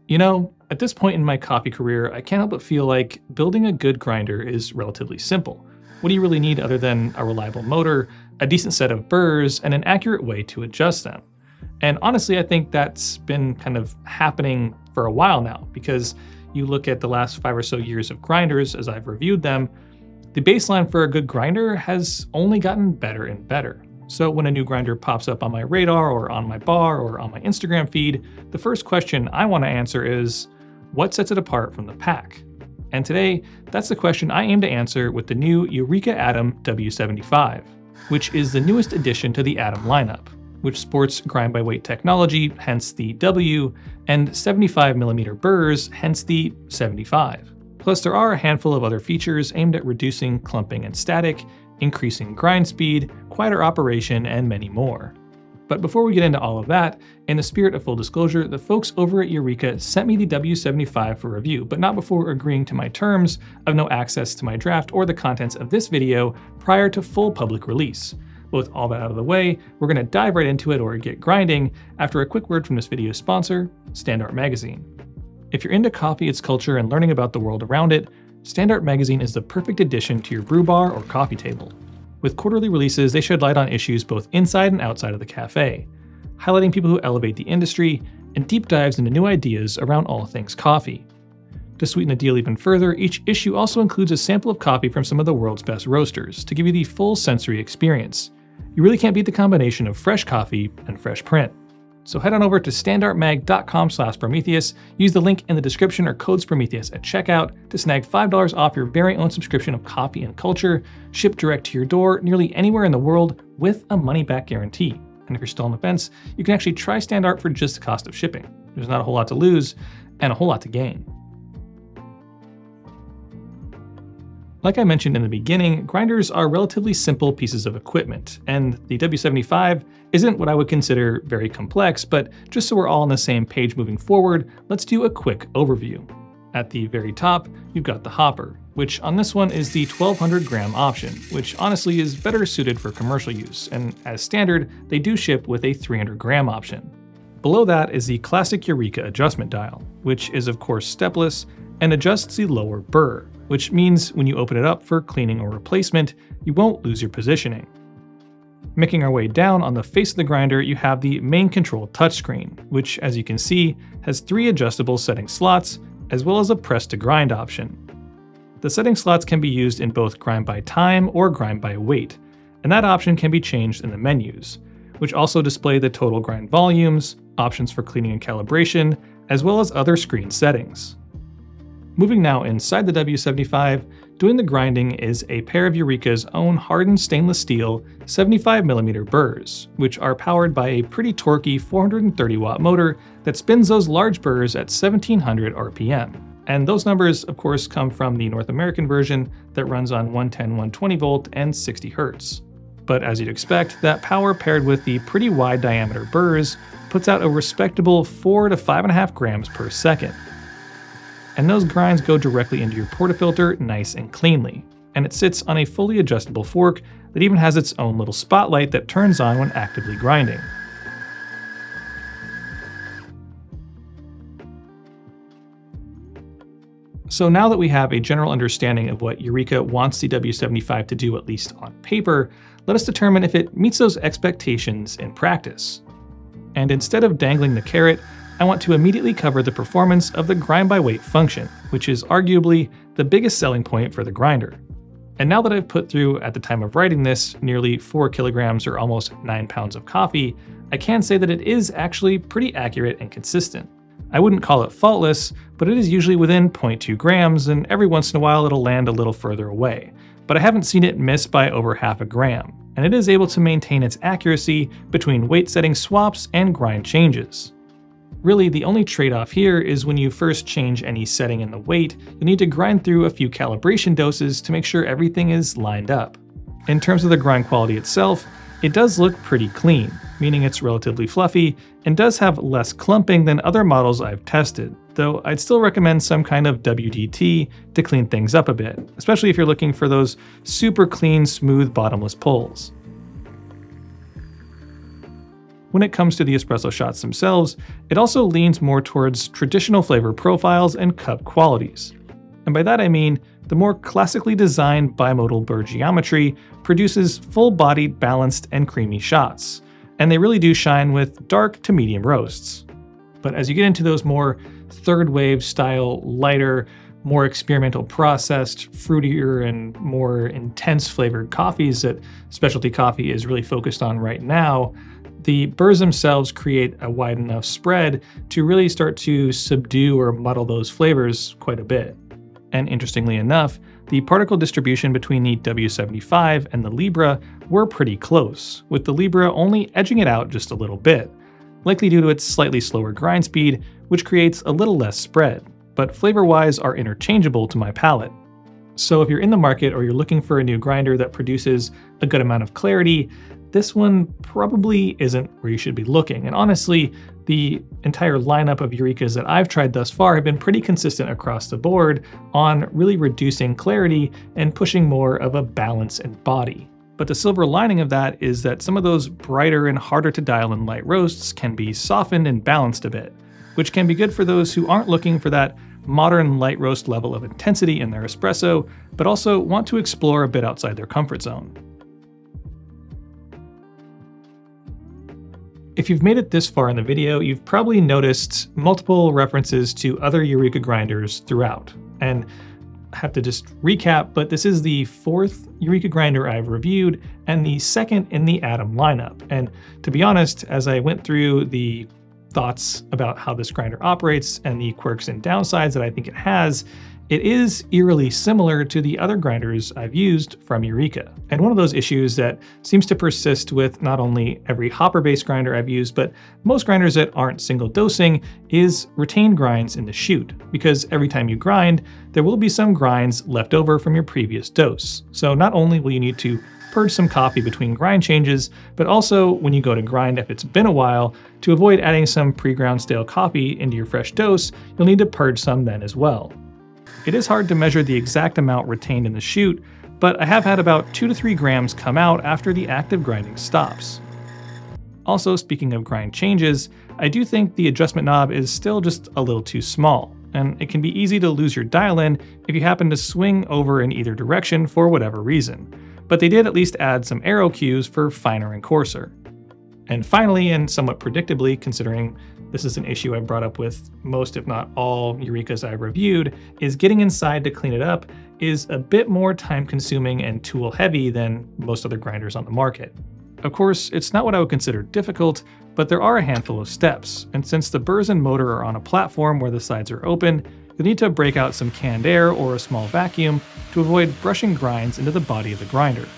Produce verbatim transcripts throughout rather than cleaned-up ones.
You know, at this point in my coffee career, I can't help but feel like building a good grinder is relatively simple. What do you really need other than a reliable motor, a decent set of burrs, and an accurate way to adjust them? And honestly, I think that's been kind of happening for a while now, because you look at the last five or so years of grinders as I've reviewed them, the baseline for a good grinder has only gotten better and better. So when a new grinder pops up on my radar or on my bar or on my Instagram feed, the first question I want to answer is, what sets it apart from the pack? And today, that's the question I aim to answer with the new Eureka Atom W seventy-five, which is the newest addition to the Atom lineup, which sports grind-by-weight technology, hence the W, and seventy-five millimeter burrs, hence the seventy-five. Plus, there are a handful of other features aimed at reducing clumping and static, increasing grind speed, quieter operation, and many more. But before we get into all of that, in the spirit of full disclosure, the folks over at Eureka sent me the W seventy-five for review, but not before agreeing to my terms of no access to my draft or the contents of this video prior to full public release. But with all that out of the way, we're going to dive right into it or get grinding after a quick word from this video's sponsor, Standart Magazine. If you're into coffee, its culture, and learning about the world around it, Standart Magazine is the perfect addition to your brew bar or coffee table. With quarterly releases, they shed light on issues both inside and outside of the cafe, highlighting people who elevate the industry, and deep dives into new ideas around all things coffee. To sweeten the deal even further, each issue also includes a sample of coffee from some of the world's best roasters to give you the full sensory experience. You really can't beat the combination of fresh coffee and fresh print. So head on over to standartmag.com slash Prometheus, use the link in the description or codes Prometheus at checkout to snag five dollars off your very own subscription of coffee and culture, shipped direct to your door nearly anywhere in the world with a money-back guarantee. And if you're still on the fence, you can actually try Standart for just the cost of shipping. There's not a whole lot to lose and a whole lot to gain. Like I mentioned in the beginning, grinders are relatively simple pieces of equipment, and the W seventy-five isn't what I would consider very complex, but just so we're all on the same page moving forward, let's do a quick overview. At the very top, you've got the hopper, which on this one is the twelve hundred gram option, which honestly is better suited for commercial use, and as standard, they do ship with a three hundred gram option. Below that is the classic Eureka adjustment dial, which is of course stepless and adjusts the lower burr, which means when you open it up for cleaning or replacement, you won't lose your positioning. Making our way down on the face of the grinder, you have the main control touchscreen, which as you can see, has three adjustable setting slots, as well as a press to grind option. The setting slots can be used in both grind by time or grind by weight, and that option can be changed in the menus, which also display the total grind volumes, options for cleaning and calibration, as well as other screen settings. Moving now inside the W seventy-five, doing the grinding is a pair of Eureka's own hardened stainless steel seventy-five millimeter burrs, which are powered by a pretty torquey four hundred thirty watt motor that spins those large burrs at seventeen hundred R P M. And those numbers, of course, come from the North American version that runs on one ten, one twenty volt and sixty hertz. But as you'd expect, that power paired with the pretty wide diameter burrs puts out a respectable four to five and a half grams per second. And those grinds go directly into your portafilter nice and cleanly, and it sits on a fully adjustable fork that even has its own little spotlight that turns on when actively grinding. So now that we have a general understanding of what Eureka wants the W seventy-five to do, at least on paper, let us determine if it meets those expectations in practice. And instead of dangling the carrot, I want to immediately cover the performance of the grind by weight function, which is arguably the biggest selling point for the grinder. And now that I've put through, at the time of writing this, nearly four kilograms or almost nine pounds of coffee, I can say that it is actually pretty accurate and consistent. I wouldn't call it faultless, but it is usually within zero point two grams, and every once in a while it'll land a little further away. But I haven't seen it miss by over half a gram, and it is able to maintain its accuracy between weight setting swaps and grind changes. Really, the only trade-off here is when you first change any setting in the weight, you'll need to grind through a few calibration doses to make sure everything is lined up. In terms of the grind quality itself, it does look pretty clean, meaning it's relatively fluffy and does have less clumping than other models I've tested, though I'd still recommend some kind of W D T to clean things up a bit, especially if you're looking for those super clean, smooth, bottomless pulls. when it comes to the espresso shots themselves, it also leans more towards traditional flavor profiles and cup qualities. And by that I mean, the more classically designed bimodal burr geometry produces full-bodied, balanced, and creamy shots, and they really do shine with dark to medium roasts. But as you get into those more third wave style, lighter, more experimental processed, fruitier, and more intense flavored coffees that specialty coffee is really focused on right now, the burrs themselves create a wide enough spread to really start to subdue or muddle those flavors quite a bit. And interestingly enough, the particle distribution between the W seventy-five and the Libra were pretty close, with the Libra only edging it out just a little bit, likely due to its slightly slower grind speed, which creates a little less spread, but flavor-wise are interchangeable to my palate. So if you're in the market or you're looking for a new grinder that produces a good amount of clarity, this one probably isn't where you should be looking. And honestly, the entire lineup of Eurekas that I've tried thus far have been pretty consistent across the board on really reducing clarity and pushing more of a balance and body. But the silver lining of that is that some of those brighter and harder to dial in light roasts can be softened and balanced a bit, which can be good for those who aren't looking for that modern light roast level of intensity in their espresso, but also want to explore a bit outside their comfort zone. If you've made it this far in the video, you've probably noticed multiple references to other Eureka grinders throughout. And I have to just recap, but this is the fourth Eureka grinder I've reviewed and the second in the Atom lineup. And to be honest, as I went through the thoughts about how this grinder operates and the quirks and downsides that I think it has, it is eerily similar to the other grinders I've used from Eureka. And one of those issues that seems to persist with not only every hopper-based grinder I've used, but most grinders that aren't single dosing, is retained grinds in the chute, because every time you grind, there will be some grinds left over from your previous dose. So not only will you need to purge some coffee between grind changes, but also when you go to grind if it's been a while, to avoid adding some pre-ground stale coffee into your fresh dose, you'll need to purge some then as well. It is hard to measure the exact amount retained in the chute, but I have had about two to three grams come out after the active grinding stops. Also, speaking of grind changes, I do think the adjustment knob is still just a little too small, and it can be easy to lose your dial in if you happen to swing over in either direction for whatever reason. But they did at least add some arrow cues for finer and coarser. And finally, and somewhat predictably, considering this is an issue I've brought up with most if not all Eurekas I've reviewed, is getting inside to clean it up is a bit more time consuming and tool heavy than most other grinders on the market. Of course, it's not what I would consider difficult, but there are a handful of steps, and since the burrs and motor are on a platform where the sides are open, you'll need to break out some canned air or a small vacuum to avoid brushing grinds into the body of the grinder.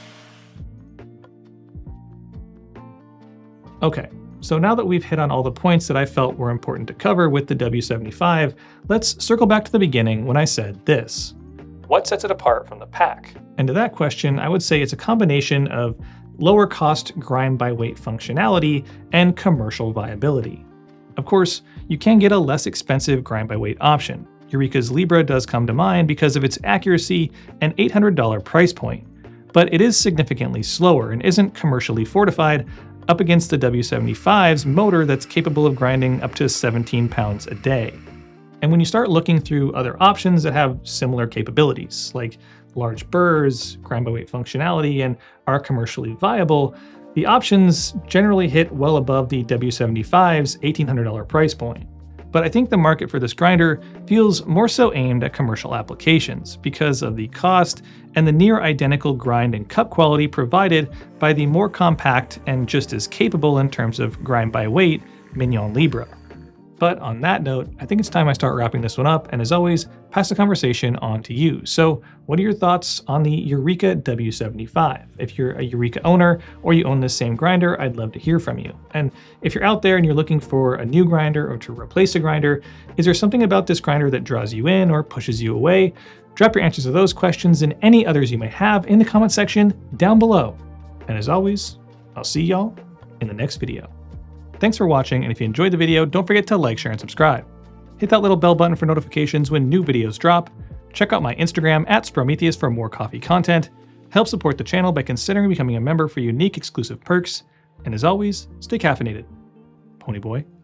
Okay. So now that we've hit on all the points that I felt were important to cover with the W seventy-five, let's circle back to the beginning when I said this. What sets it apart from the pack? And to that question, I would say it's a combination of lower cost grind by weight functionality and commercial viability. Of course, you can get a less expensive grind by weight option. Eureka's Libra does come to mind because of its accuracy and eight hundred dollar price point, but it is significantly slower and isn't commercially fortified up against the W seventy-five's motor that's capable of grinding up to seventeen pounds a day. And when you start looking through other options that have similar capabilities, like large burrs, grind by weight functionality, and are commercially viable, the options generally hit well above the W seventy-five's eighteen hundred dollar price point. But I think the market for this grinder feels more so aimed at commercial applications because of the cost and the near identical grind and cup quality provided by the more compact and just as capable in terms of grind by weight Mignon Libra. But on that note, I think it's time I start wrapping this one up, and as always, pass the conversation on to you. So what are your thoughts on the Eureka W seventy-five? If you're a Eureka owner or you own this same grinder, I'd love to hear from you. And if you're out there and you're looking for a new grinder or to replace a grinder, is there something about this grinder that draws you in or pushes you away? Drop your answers to those questions and any others you may have in the comment section down below. And as always, I'll see y'all in the next video. Thanks for watching, and if you enjoyed the video, don't forget to like, share, and subscribe. Hit that little bell button for notifications when new videos drop. Check out my Instagram at Sprometheus for more coffee content. Help support the channel by considering becoming a member for unique exclusive perks. And as always, stay caffeinated. Ponyboy